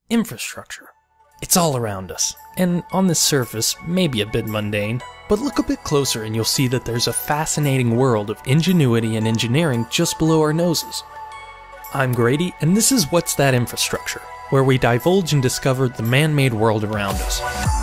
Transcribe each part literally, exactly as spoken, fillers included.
Infrastructure. It's all around us, and on this surface, maybe a bit mundane, but look a bit closer and you'll see that there's a fascinating world of ingenuity and engineering just below our noses. I'm Grady, and this is What's That Infrastructure, where we divulge and discover the man-made world around us.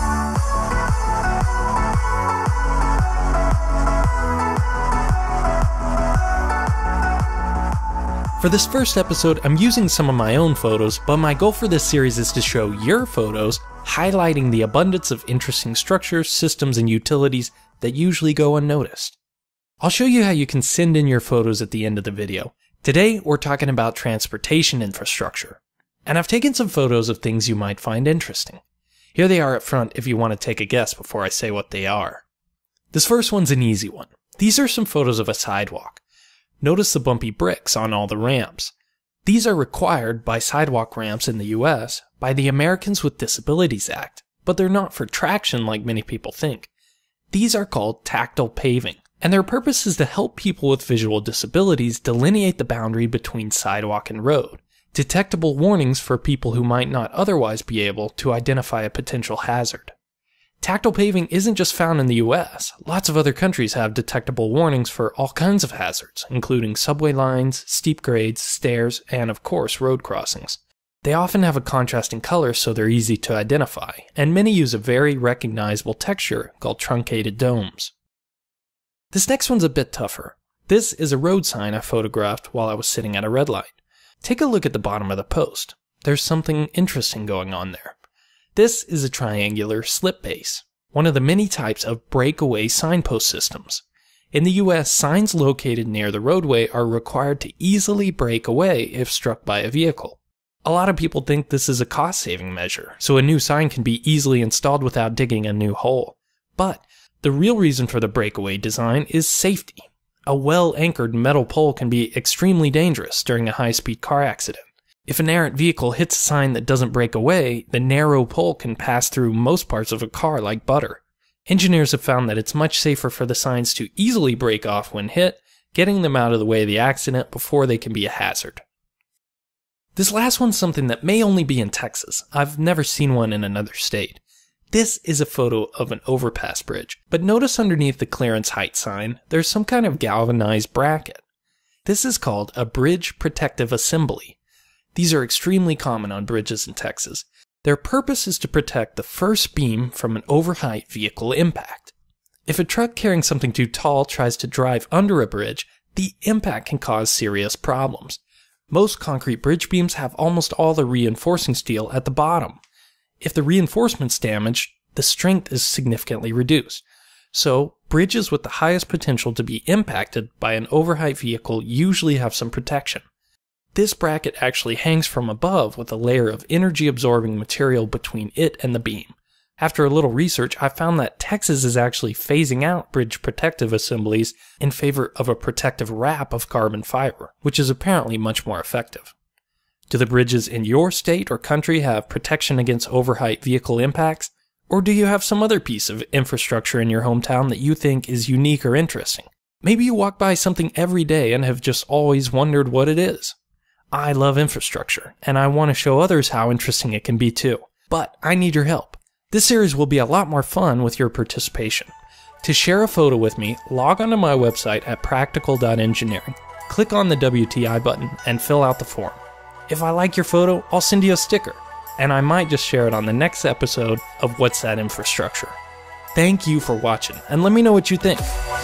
For this first episode, I'm using some of my own photos, but my goal for this series is to show your photos, highlighting the abundance of interesting structures, systems, and utilities that usually go unnoticed. I'll show you how you can send in your photos at the end of the video. Today, we're talking about transportation infrastructure. And I've taken some photos of things you might find interesting. Here they are up front if you want to take a guess before I say what they are. This first one's an easy one. These are some photos of a sidewalk. Notice the bumpy bricks on all the ramps. These are required by sidewalk ramps in the U S by the Americans with Disabilities Act, but they're not for traction like many people think. These are called tactile paving, and their purpose is to help people with visual disabilities delineate the boundary between sidewalk and road, detectable warnings for people who might not otherwise be able to identify a potential hazard. Tactile paving isn't just found in the U S. Lots of other countries have detectable warnings for all kinds of hazards, including subway lines, steep grades, stairs, and of course road crossings. They often have a contrasting color so they're easy to identify, and many use a very recognizable texture called truncated domes. This next one's a bit tougher. This is a road sign I photographed while I was sitting at a red light. Take a look at the bottom of the post. There's something interesting going on there. This is a triangular slip base, one of the many types of breakaway signpost systems. In the U S, signs located near the roadway are required to easily break away if struck by a vehicle. A lot of people think this is a cost-saving measure, so a new sign can be easily installed without digging a new hole. But the real reason for the breakaway design is safety. A well-anchored metal pole can be extremely dangerous during a high-speed car accident. If an errant vehicle hits a sign that doesn't break away, the narrow pole can pass through most parts of a car like butter. Engineers have found that it's much safer for the signs to easily break off when hit, getting them out of the way of the accident before they can be a hazard. This last one's something that may only be in Texas. I've never seen one in another state. This is a photo of an overpass bridge, but notice underneath the clearance height sign, there's some kind of galvanized bracket. This is called a bridge protective assembly. These are extremely common on bridges in Texas. Their purpose is to protect the first beam from an overheight vehicle impact. If a truck carrying something too tall tries to drive under a bridge, the impact can cause serious problems. Most concrete bridge beams have almost all the reinforcing steel at the bottom. If the reinforcement's damaged, the strength is significantly reduced. So, bridges with the highest potential to be impacted by an overheight vehicle usually have some protection. This bracket actually hangs from above with a layer of energy-absorbing material between it and the beam. After a little research, I found that Texas is actually phasing out bridge protective assemblies in favor of a protective wrap of carbon fiber, which is apparently much more effective. Do the bridges in your state or country have protection against overheight vehicle impacts? Or do you have some other piece of infrastructure in your hometown that you think is unique or interesting? Maybe you walk by something every day and have just always wondered what it is. I love infrastructure, and I want to show others how interesting it can be too. But I need your help. This series will be a lot more fun with your participation. To share a photo with me, log onto my website at practical dot engineering. Click on the W T I button and fill out the form. If I like your photo, I'll send you a sticker, and I might just share it on the next episode of What's That Infrastructure. Thank you for watching, and let me know what you think.